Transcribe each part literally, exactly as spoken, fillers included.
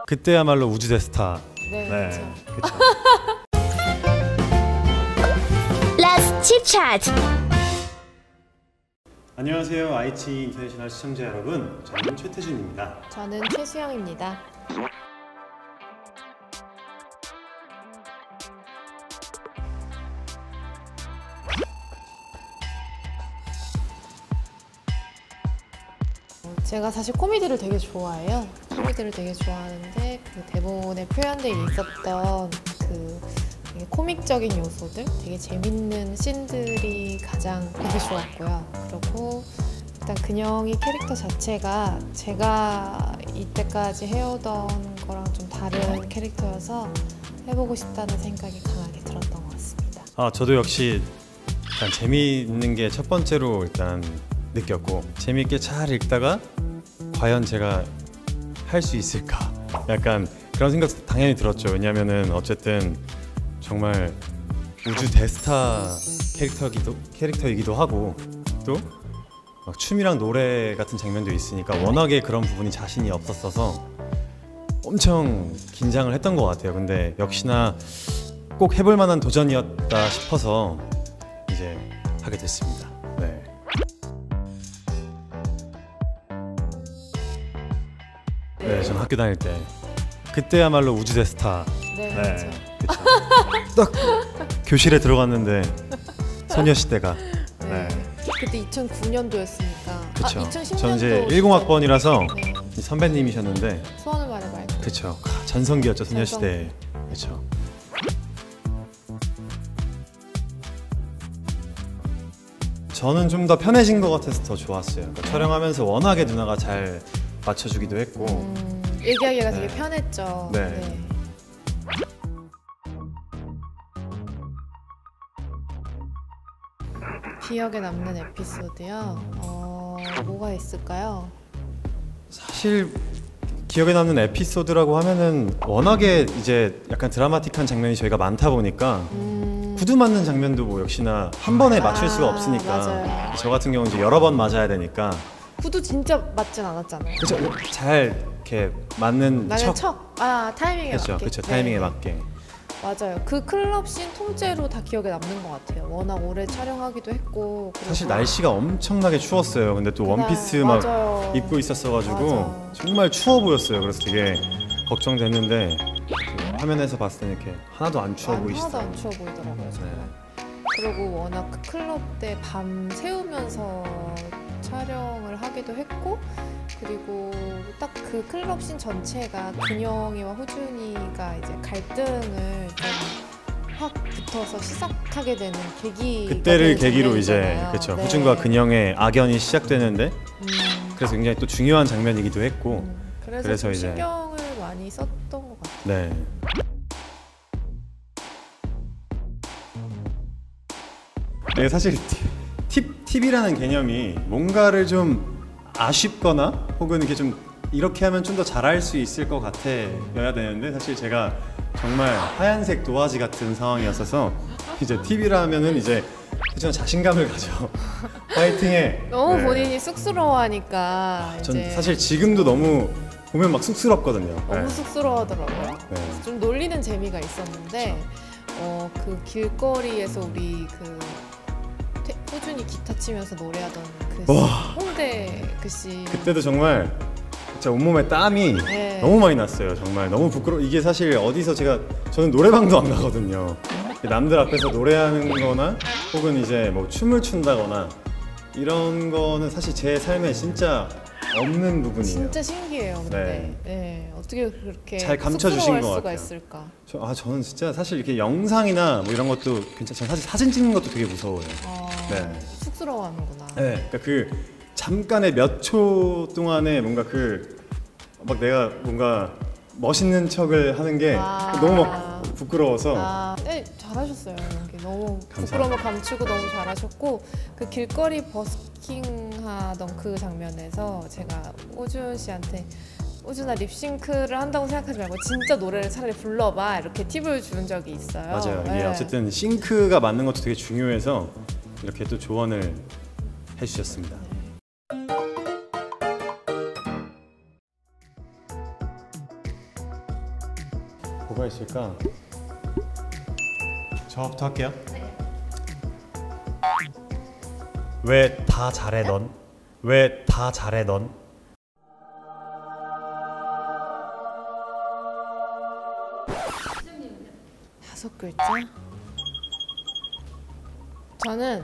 그때야말로 우주 대스타. 네, 네, 그렇죠. Let's chit chat. 안녕하세요, 아이치 인터내셔널 시청자 여러분. 저는 최태준입니다. 저는 최수영입니다. 제가 사실 코미디를 되게 좋아해요. 코미디를 되게 좋아하는데 그 대본에 표현되어 있었던 그 되게 코믹적인 요소들, 되게 재밌는 씬들이 가장 보기 좋았고요. 그리고 일단 근영이 캐릭터 자체가 제가 이때까지 해오던 거랑 좀 다른 캐릭터여서 해보고 싶다는 생각이 강하게 들었던 것 같습니다. 아, 저도 역시 일단 재미있는 게 첫 번째로 일단 느꼈고, 재미있게 잘 읽다가 과연 제가 할 수 있을까? 약간 그런 생각 당연히 들었죠. 왜냐면은 어쨌든 정말 우주 대스타 캐릭터이기도, 캐릭터이기도 하고 또 막 춤이랑 노래 같은 장면도 있으니까 워낙에 그런 부분이 자신이 없었어서 엄청 긴장을 했던 것 같아요. 근데 역시나 꼭 해볼 만한 도전이었다 싶어서 이제 하게 됐습니다. 네. 네, 전 학교 다닐 때 그때야말로 우주 대스타. 네, 네, 그렇죠. 딱 교실에 들어갔는데 소녀시대가. 네. 그때 이천구 년도였으니까. 그쵸. 아, 이천십 년도. 전 이제 일공 학번이라서 네. 선배님이셨는데. 소원을 말해봐요. 그쵸. 전성기였죠, 소녀시대. 그쵸. 저는 좀 더 편해진 것 같아서 더 좋았어요. 그러니까 촬영하면서 워낙에 누나가 잘 맞춰주기도 했고. 음, 얘기하기가 네. 되게 편했죠. 네. 네. 기억에 남는 에피소드요? 어, 뭐가 있을까요? 사실 기억에 남는 에피소드라고 하면은 워낙에 이제 약간 드라마틱한 장면이 저희가 많다 보니까 음... 구두 맞는 장면도 뭐 역시나 한 번에 맞출 수가 아, 없으니까. 맞아요. 저 같은 경우는 이제 여러 번 맞아야 되니까. 구두 진짜 맞진 않았잖아요. 그쵸. 잘 이렇게 맞는 나는 척 척! 아, 타이밍에 했죠. 맞게. 그쵸. 네. 타이밍에 맞게. 맞아요. 그 클럽 씬 통째로 다 기억에 남는 것 같아요. 워낙 오래 촬영하기도 했고. 사실 날씨가 엄청나게 추웠어요. 근데 또 그날, 원피스 막 맞아요. 입고 있었어가지고 맞아. 정말 추워 보였어요. 그래서 되게 걱정됐는데 그 화면에서 봤을 때 이렇게 하나도 안 추워 안, 보이시더라고요. 하나도 안 추워 보이더라고요. 정말. 네. 그리고 워낙 그 클럽 때 밤 새우면서 촬영을 하기도 했고, 그리고 딱 그 클럽 씬 전체가 근영이와 호준이가 이제 갈등을 좀 확 붙어서 시작하게 되는 계기. 그때를 계기로 이제 그렇죠. 네. 호준과 근영의 악연이 시작되는데 음, 그래서 굉장히 또 중요한 장면이기도 했고. 음, 그래서, 그래서 좀 이제- 신경을 많이 썼던 것 같아요. 네. 이게 사실 팁, 팁이라는 개념이 뭔가를 좀 아쉽거나 혹은 이렇게 좀 이렇게 하면 좀 더 잘할 수 있을 것 같아야 되는데, 사실 제가 정말 하얀색 도화지 같은 상황이었어서 이제 팁이라면은 이제 그냥 자신감을 가져. 파이팅해. 너무 네. 본인이 쑥스러워하니까 전 이제 사실 지금도 너무 보면 막 쑥스럽거든요. 너무 네. 쑥스러워하더라고요. 네. 좀 놀리는 재미가 있었는데 어, 그 길거리에서 우리 그 태, 호준이 기타 치면서 노래하던 그 와. 씬, 홍대 그 씬. 그때도 정말 진짜 온몸에 땀이 네. 너무 많이 났어요. 정말 너무 부끄러워. 이게 사실 어디서 제가 저는 노래방도 안 가거든요. 남들 앞에서 노래하는 거나 혹은 이제 뭐 춤을 춘다거나 이런 거는 사실 제 삶에 진짜 없는 부분이에요. 진짜 신기해요. 근데 네. 네. 어떻게 그렇게 잘 감춰주신 쑥스러워할 것 수가 같아요. 있을까? 저, 아 저는 진짜 사실 이렇게 영상이나 뭐 이런 것도 괜찮. 저는 사실 사진 찍는 것도 되게 무서워요. 어, 네. 쑥스러워하는구나. 네, 그러니까 그 잠깐의 몇 초 동안에 뭔가 그 막 내가 뭔가 멋있는 척을 하는 게 아. 너무 막 부끄러워서. 아, 네, 잘하셨어요. 연기 너무 감사합니다. 부끄러움을 감추고 너무 잘하셨고, 그 길거리 버스킹하던 그 장면에서 제가 호준 씨한테 호준아 립싱크를 한다고 생각하지 말고 진짜 노래를 차라리 불러봐 이렇게 팁을 준 적이 있어요. 맞아요. 이게 네. 어쨌든 싱크가 맞는 것도 되게 중요해서 이렇게 또 조언을 해주셨습니다. 뭐가 있을까? 저부터 할게요. 왜 다 잘해 넌? 왜 다 잘해 넌? 다섯 글자? 저는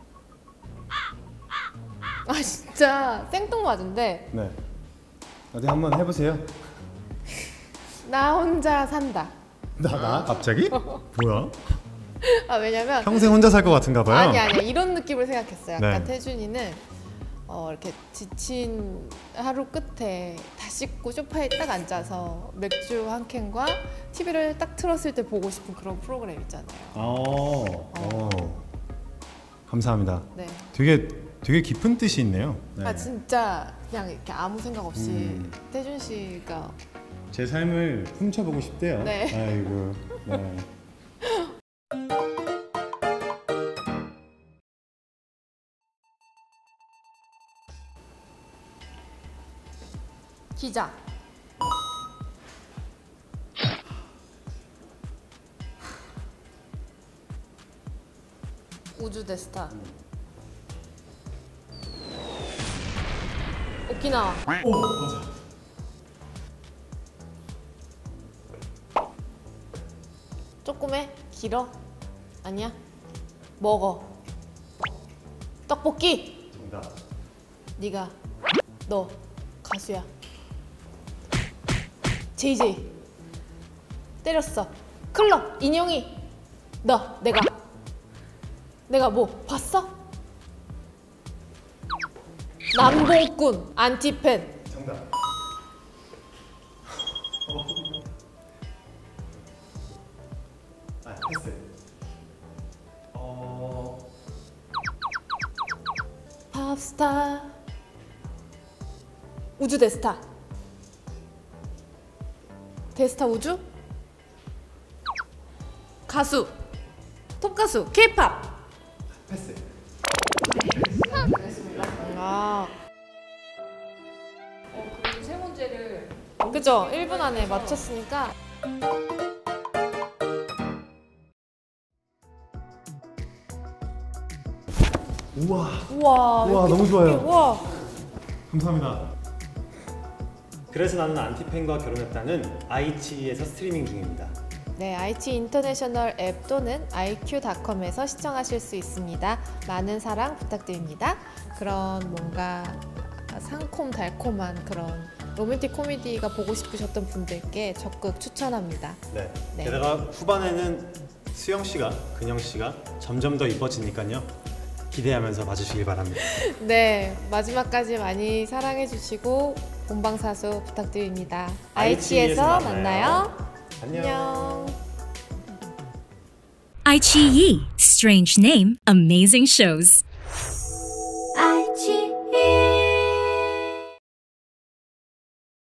아 진짜 생뚱맞은데 네. 어디 한번 해보세요. 나 혼자 산다. 나 나? 갑자기? 뭐야? 아 왜냐면 평생 혼자 살 것 같은가 봐요. 아니 아니 이런 느낌을 생각했어요. 약간 네. 태준이는 어, 이렇게 지친 하루 끝에 다 씻고 소파에 딱 앉아서 맥주 한 캔과 티비를 딱 틀었을 때 보고 싶은 그런 프로그램 있잖아요. 어. 어. 감사합니다. 네. 되게 되게 깊은 뜻이 있네요. 네. 아 진짜 그냥 이렇게 아무 생각 없이 음. 태준 씨가 제 삶을 훔쳐보고 싶대요. 네. 아이고. 네. 기자. 우주 대스타. 오키나와. 오 맞아. 조그매? 길어? 아니야? 먹어. 떡볶이. 정답. 네가 너 가수야. 제이제이 때렸어. 클럽 인형이 너 내가 내가 뭐 봤어? 남봉꾼 안티팬. 정답. 아 패스. 어. 팝스타. 우주 대스타. 대스타 우주? 가수. 톱 가수. 케이팝. 패스. 아. 어, 그럼 세 문제를 그죠? 일 분 안에 맞췄으니까. 우와. 우와. 우와, 이렇게 너무 좋아요. 우와. 감사합니다. 그래서 나는 안티팬과 결혼했다는 아이치이에서 스트리밍 중입니다. 네, 아이치 인터내셔널 앱 또는 아이큐닷컴에서 시청하실 수 있습니다. 많은 사랑 부탁드립니다. 그런 뭔가 상콤달콤한 그런 로맨틱 코미디가 보고 싶으셨던 분들께 적극 추천합니다. 네. 네. 게다가 후반에는 수영 씨가, 근영 씨가 점점 더 이뻐지니까요. 기대하면서 봐주시길 바랍니다. 네, 마지막까지 많이 사랑해주시고 본방사수 부탁드립니다. 아이치에서 아이치에서 만나요. 안녕. 안녕. iQIYI. Strange name, amazing shows.